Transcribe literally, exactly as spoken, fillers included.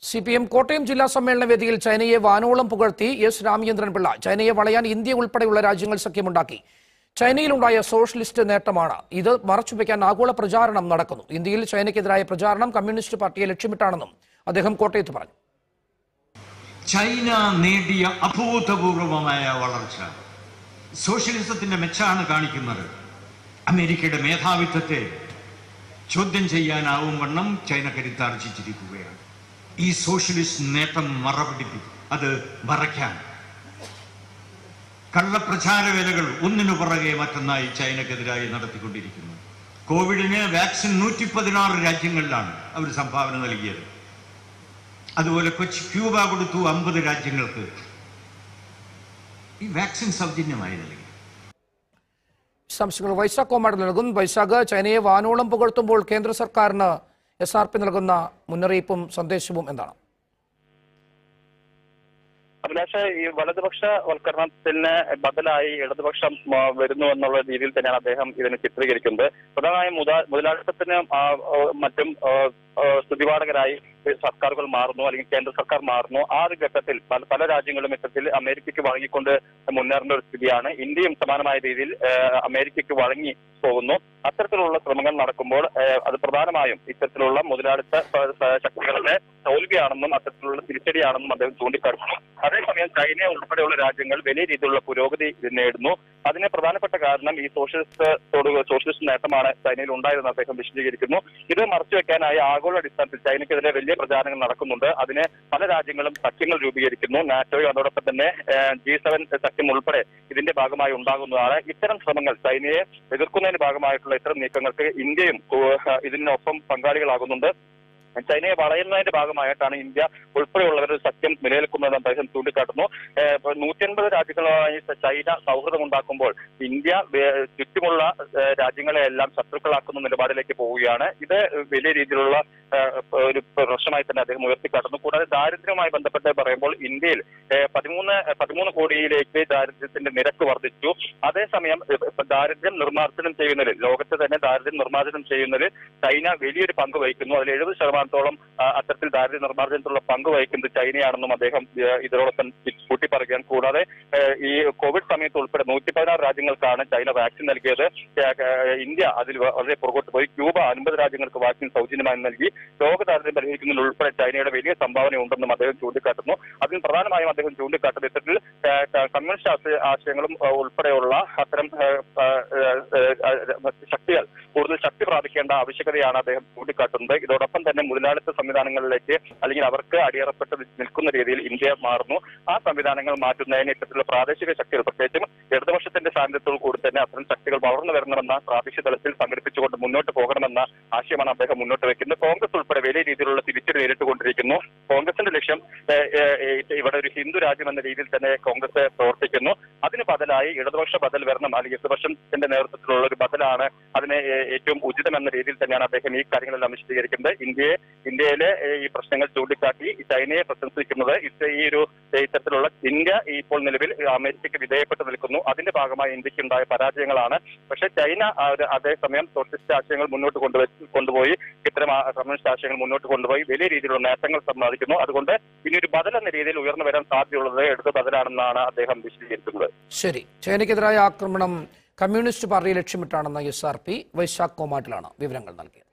C P M Kottayam ജില്ലാ സമ്മേളന വേദിയിൽ ചൈനയെ വാനോളം പുകഴ്ത്തി എസ് രാമചന്ദ്രൻ പിള്ള. ചൈനയെ വളയാൻ ഇന്ത്യ ഉൾപ്പെടെയുള്ള രാജ്യങ്ങൾ സഖ്യമുണ്ടാക്കി. ചൈനയിലുണ്ടായ സോഷ്യലിസ്റ്റ് നേട്ടമാണ് ഇത് മറച്ചുവെക്കാൻ ആഗോള പ്രചാരണം നടക്കുന്നു. ഇന്ത്യയിൽ ചൈനയ്ക്കെതിരായ പ്രചാരണം കമ്മ്യൂണിസ്റ്റ് പാർട്ടിയെ ലക്ഷ്യമിട്ടാണെന്നും അദ്ദേഹം കോട്ടയത്ത് പറഞ്ഞു. ചൈന നേടിയ അഭൂതപൂർവമായ വളർച്ച സോഷ്യലിസത്തിന്റെ മെച്ചാണ് കാണിക്കുന്നത്. അമേരിക്കയുടെ മേധാവിത്വത്തെ ചോദ്യം ചെയ്യാനാവും വണ്ണം ചൈന കരുത്താർജിച്ചിരിക്കുകയാണ്. ഈ സോഷ്യലിസ്റ്റ് നേട്ടം മറപിടിപ്പിക്കും, അത് മറയ്ക്കാൻ കള്ളപ്രചാരവേലകൾ ഒന്നിനു പുറകെ മറ്റൊന്നായി ചൈനക്കെതിരായി നടത്തിക്കൊണ്ടിരിക്കുന്നു. കോവിഡിന് വാക്സിൻ നൂറ്റി പതിനാറ് രാജ്യങ്ങളിലാണ് അവർ സംഭാവന നൽകിയത്. അതുപോലെ കൊച്ചി ക്യൂബ കൊടുത്തു അമ്പത് രാജ്യങ്ങൾക്ക്. ഈ വാക്സിൻ സൗജന്യമായി നൽകി. സംശയങ്ങൾ വൈശാഖ് കോമാട് നൽകും. വൈശാഖ്, ചൈനയെ വാനോളം പുകഴ്ത്തുമ്പോൾ കേന്ദ്ര സർക്കാരിന് എസ് ആർ പി നൽകുന്ന മുന്നറിയിപ്പും സന്ദേശവും എന്താണ്? അഭിലാഷ, ഈ വലതുപക്ഷ വൽക്കരണത്തിന് ബദലായി ഇടതുപക്ഷം വരുന്നു എന്നുള്ള രീതിയിൽ തന്നെയാണ് അദ്ദേഹം ഇതിനെ ചിത്രീകരിക്കുന്നത്. പ്രധാനമായും മുതലാളിത്തത്തിനും മറ്റും സ്തുതിപാഠകരായി സർക്കാരുകൾ മാറുന്നു, അല്ലെങ്കിൽ കേന്ദ്ര സർക്കാർ മാറുന്നു. ആ ഒരു ഘട്ടത്തിൽ പല പല രാജ്യങ്ങളും ഇത്തരത്തിൽ അമേരിക്കയ്ക്ക് വഴങ്ങിക്കൊണ്ട് മുന്നേറേണ്ട ഒരു സ്ഥിതിയാണ്. ഇന്ത്യയും സമാനമായ രീതിയിൽ അമേരിക്കയ്ക്ക് വഴങ്ങി പോകുന്നു. അത്തരത്തിലുള്ള ശ്രമങ്ങൾ നടക്കുമ്പോൾ അത് പ്രധാനമായും ഇത്തരത്തിലുള്ള മുതലാളിത്ത ശക്തികളുടെ തോൽവിയാണെന്നും അത്തരത്തിലുള്ള തിരിച്ചടിയാണെന്നും അദ്ദേഹം ചൂണ്ടിക്കാട്ടുന്നു. അതേസമയം ചൈന ഉൾപ്പെടെയുള്ള രാജ്യങ്ങൾ വലിയ രീതിയിലുള്ള പുരോഗതി നേടുന്നു. അതിന് പ്രധാനപ്പെട്ട കാരണം ഈ സോഷ്യലിസ്റ്റോട് സോഷ്യലിസ്റ്റ് നേട്ടമാണ് ചൈനയിൽ ഉണ്ടായതെന്ന് അദ്ദേഹം വിശദീകരിക്കുന്നു. ഇത് മറച്ചുവെക്കാനായി ആഗോള അടിസ്ഥാനത്തിൽ ചൈനയ്ക്കെതിരെ വലിയ പ്രചാരണങ്ങൾ നടക്കുന്നുണ്ട്. അതിന് പല രാജ്യങ്ങളും സഖ്യങ്ങൾ രൂപീകരിക്കുന്നു. നാറ്റോയും അതോടൊപ്പം തന്നെ ജി സെവൻ സഖ്യം ഉൾപ്പെടെ ഇതിന്റെ ഭാഗമായി ഉണ്ടാകുന്നതാണ്. ഇത്തരം ശ്രമങ്ങൾ ചൈനയെ എതിർക്കുന്നതിന് ഭാഗമായിട്ടുള്ള ഇത്തരം നീക്കങ്ങൾക്ക് ഇന്ത്യയും ഇതിനൊപ്പം പങ്കാളികളാകുന്നുണ്ട്. ചൈനയെ വളയുന്നതിന്റെ ഭാഗമായിട്ടാണ് ഇന്ത്യ ഉൾപ്പെടെയുള്ളവരുടെ സഖ്യം നിലനിൽക്കുന്നതെന്ന് അദ്ദേഹം ചൂണ്ടിക്കാട്ടുന്നു. നൂറ്റി അൻപത് രാജ്യങ്ങളുമായി ചൈന സൗഹൃദം ഉണ്ടാക്കുമ്പോൾ ഇന്ത്യ ചുറ്റുമുള്ള രാജ്യങ്ങളെയെല്ലാം ശത്രുക്കളാക്കുന്ന നിലപാടിലേക്ക് പോവുകയാണ്. ഇത് വലിയ രീതിയിലുള്ള ഒരു പ്രശ്നമായി തന്നെ അദ്ദേഹം ഉയർത്തിക്കാട്ടുന്നു. കൂടാതെ ദാരിദ്ര്യവുമായി ബന്ധപ്പെട്ട് പറയുമ്പോൾ ഇന്ത്യയിൽ പതിമൂന്ന് പതിമൂന്ന് കോടിയിലേക്ക് ദാരിദ്ര്യത്തിന്റെ നിരക്ക് വർദ്ധിച്ചു. അതേസമയം ദാരിദ്ര്യം നിർമ്മാർജ്ജനം ചെയ്യുന്നതിൽ, ലോകത്തെ തന്നെ ദാരിദ്ര്യം നിർമ്മാർജ്ജനം ചെയ്യുന്നതിൽ ചൈന വലിയൊരു പങ്ക് വഹിക്കുന്നു. അതിൽ എഴുപത് ശതമാനത്തോളം അത്തരത്തിൽ ദാരിദ്ര്യ നിർമ്മാർജ്ജനത്തിലുള്ള പങ്ക് വഹിക്കുന്നത് ചൈനയാണെന്നും അദ്ദേഹം ഇതിനോടൊപ്പം കൂട്ടിപ്പറയുകയാണ്. കൂടാതെ ഈ കോവിഡ് സമയത്ത് ഉൾപ്പെടെ നൂറ്റി പതിനാറ് രാജ്യങ്ങൾക്കാണ് ചൈന വാക്സിൻ നൽകിയത്. ഇന്ത്യ അതിൽ വളരെ പുറകോട്ട് പോയി. ക്യൂബ അൻപത് രാജ്യങ്ങൾക്ക് വാക്സിൻ സൗജന്യമായി നൽകി. ലോക ദാരിദ്ര്യം പരിഹരിക്കുന്നതിൽ ഉൾപ്പെടെ ചൈനയുടെ വലിയ സംഭാവന ഉണ്ടെന്നും അദ്ദേഹം ചൂണ്ടിക്കാട്ടുന്നു. അതിന് പ്രധാനമായും അദ്ദേഹം ചൂണ്ടിക്കാട്ടുന്നത് ഇത്തരത്തിൽ കമ്മ്യൂണിസ്റ്റ് ആശയങ്ങളും ഉൾപ്പെടെയുള്ള അത്തരം ശക്തികൾ കൂടുതൽ ശക്തി പ്രാപിക്കേണ്ട ആവശ്യകതയാണ് അദ്ദേഹം ചൂണ്ടിക്കാട്ടുന്നത്. ഇതോടൊപ്പം തന്നെ മുതലാളിത്ത സംവിധാനങ്ങളിലേക്ക് അല്ലെങ്കിൽ അവർക്ക് അടിയറപ്പെട്ട് നിൽക്കുന്ന രീതിയിൽ ഇന്ത്യ മാറുന്നു. ആ സംവിധാനങ്ങൾ മാറ്റുന്നതിന് ഇത്തരത്തിലുള്ള പ്രാദേശിക ശക്തികൾ, പ്രത്യേകിച്ചും ഇടതുപക്ഷത്തിന്റെ സാന്നിധ്യത്തോടു കൂടി തന്നെ അത്തരം ശക്തികൾ വളർന്നു വരണമെന്ന പ്രാദേശിക തലത്തിൽ സംഘടിപ്പിച്ചുകൊണ്ട് മുന്നോട്ട് പോകണമെന്ന ആശയമാണ് അദ്ദേഹം മുന്നോട്ട് വയ്ക്കുന്നത്. കോൺഗ്രസ് ഉൾപ്പെടെ വലിയ രീതിയിലുള്ള തിരിച്ചടി നേരിട്ടുകൊണ്ടിരിക്കുന്നു. കോൺഗ്രസിന്റെ ലക്ഷ്യം ഇവിടെ ഒരു ഹിന്ദു രാജ്യം എന്ന രീതിയിൽ തന്നെ കോൺഗ്രസ് പ്രവർത്തിക്കുന്നു. അതിന് ബദലായി ഇടതുപക്ഷ ബദൽ വരണം, അല്ലെങ്കിൽ ഇടതുപക്ഷത്തിന്റെ നേതൃത്വത്തിലുള്ള ഒരു ബദലാണ് അതിന് ഏറ്റവും ഉചിതം എന്ന രീതിയിൽ തന്നെയാണ് അദ്ദേഹം ഈ കാര്യങ്ങളെല്ലാം വിശദീകരിക്കുന്നത്. ഇന്ത്യയെ ഇന്ത്യയിലെ ഈ പ്രശ്നങ്ങൾ ചൂണ്ടിക്കാട്ടി ചൈനയെ പ്രശംസിക്കുന്നത് ഈ ഒരു ഇത്തരത്തിലുള്ള ഇന്ത്യ ഇപ്പോൾ നിലവിൽ അമേരിക്കയ്ക്ക് വിധേയപ്പെട്ട് നിൽക്കുന്നു. അതിന്റെ ഭാഗമായി ഇന്ത്യക്ക് ഉണ്ടായ പരാജയങ്ങളാണ്. പക്ഷെ ചൈന അതേസമയം സോഷ്യലിസ്റ്റ് ആശയങ്ങൾ മുന്നോട്ട് കൊണ്ടുപോയി കൊണ്ടുപോയി ഇത്തരം കമ്മ്യൂണിസ്റ്റ് ആശയങ്ങൾ മുന്നോട്ട് കൊണ്ടുപോയി വലിയ രീതിയിലുള്ള നേട്ടങ്ങൾ സമ്പാദിക്കുന്നു. അതുകൊണ്ട് ഇനി ഒരു ബദൽ എന്ന രീതിയിൽ ഉയർന്നു വരാൻ സാധ്യതയുള്ളത് എടുത്ത ബദലാണെന്നാണ് അദ്ദേഹം വിശദീകരിക്കുന്നത്. ശരി, ചൈനയ്ക്കെതിരായ ആക്രമണം കമ്മ്യൂണിസ്റ്റ് പാർട്ടിയെ ലക്ഷ്യമിട്ടാണെന്ന എസ് ആർ പി വൈശാഖ് കോമാട്ടിലാണ് വിവരങ്ങൾ നൽകിയത്.